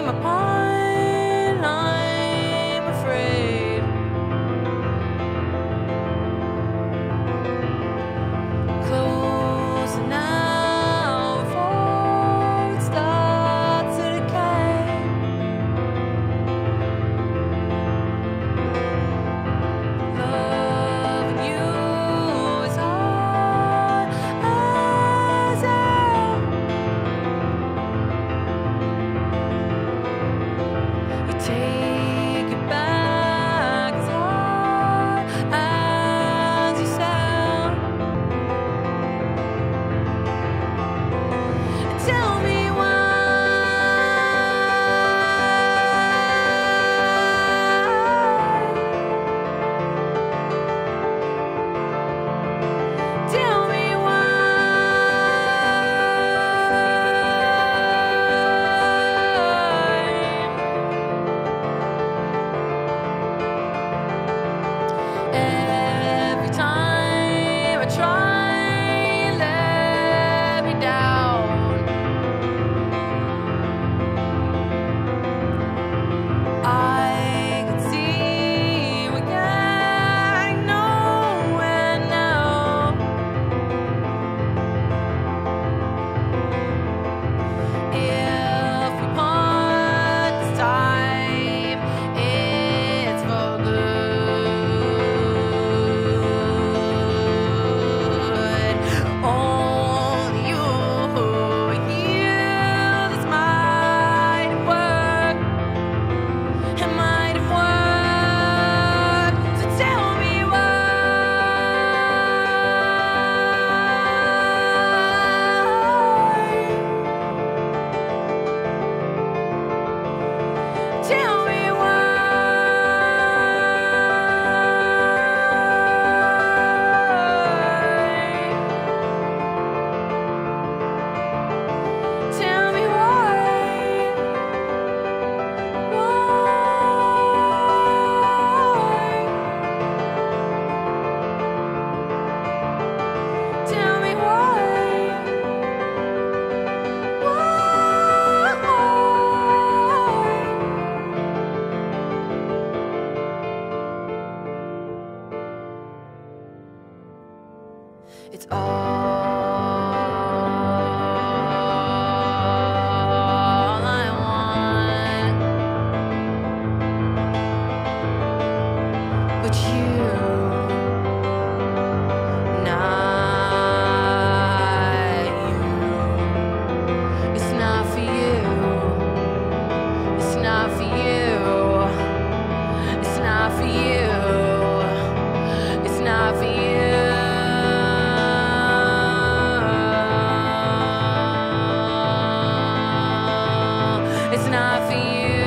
upon, I'm afraid. Close now before it starts to decay. Loving you is hard as hell. We take it back as hard as you sound. Tell me why. Tell me every time I try and let me down. I can see we're getting nowhere now. If we part this time, it's for good. Only you hear this might work. It might have worked. So tell me why. Tell me why. Tell me why. Tell me why. It's all I want, but you, not you. It's not for you. It's not for you. It's not for you. It's not for you. It's not for you.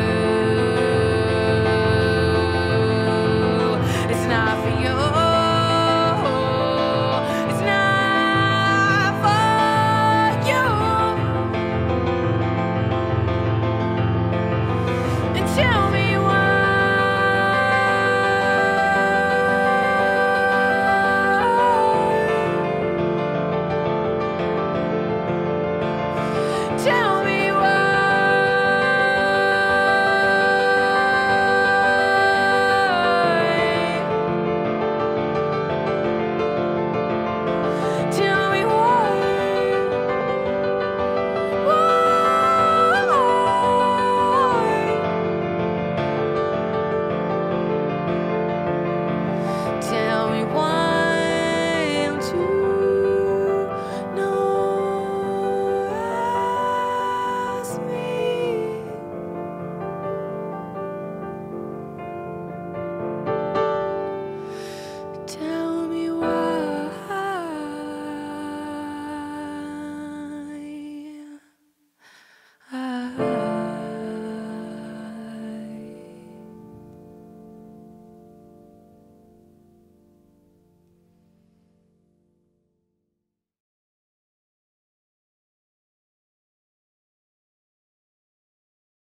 It's not for you. It's not for you. And tell me why. Tell